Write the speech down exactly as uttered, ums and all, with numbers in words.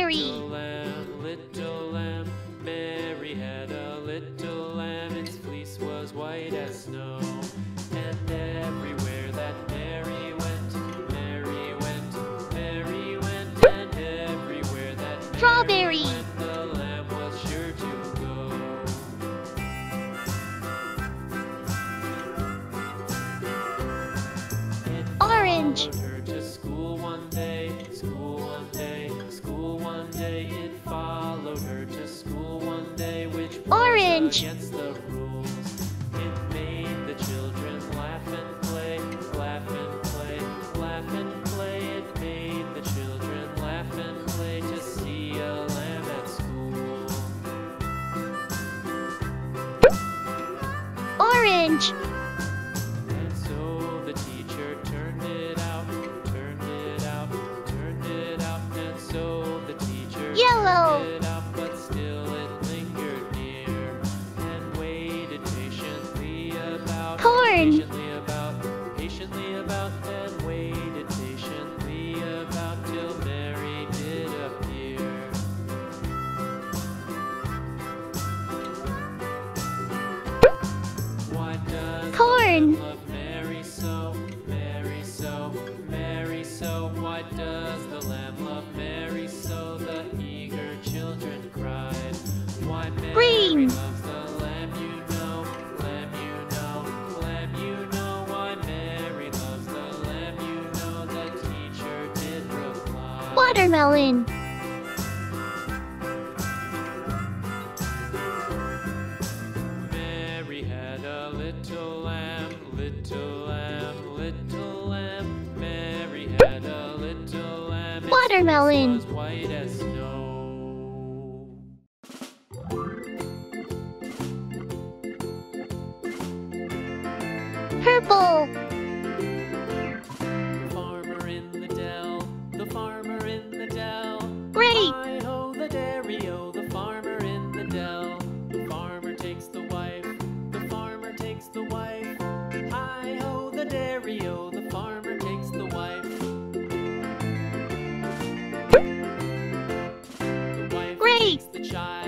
Strawberry. Little lamb, little lamb, Mary had a little lamb. Its fleece was white as snow. And everywhere that Mary went, Mary went, Mary went. And everywhere that Mary Strawberry. went, the lamb was sure to go. It Orange. followed her to school one day, school one day, school one day. It followed her to school one day, which was Orange. against the rules. It made the children laugh and play, laugh and play, laugh and play. It made the children laugh and play to see a lamb at school. Orange. And so the teacher turned it out, turned it out, turned it out. And so the teacher Yellow. turned it out, but still it lingered near and waited patiently about, Corn. patiently about, patiently about, and waited patiently about till Mary did appear. Why does Corn. the lamb love Mary so, Mary so, Mary so? Why does the lamb love Mary so? The eager children cried. Why Mary Green. loves the lamb, you know, lamb, you know, lamb, you know. Why Mary loves the lamb, you know. The teacher did reply. Watermelon. Mary had a little lamb, little lamb, little lamb. Mary had a little lamb. Its Watermelon. fleece was white as snow. Purple. The farmer in the dell, the farmer in the dell. Grape. Hi-ho, the dairy-o, the farmer in the dell. The farmer takes the wife, the farmer takes the wife. Hi-ho, the dairy-o, the farmer takes the wife. The wife Grape. takes the child.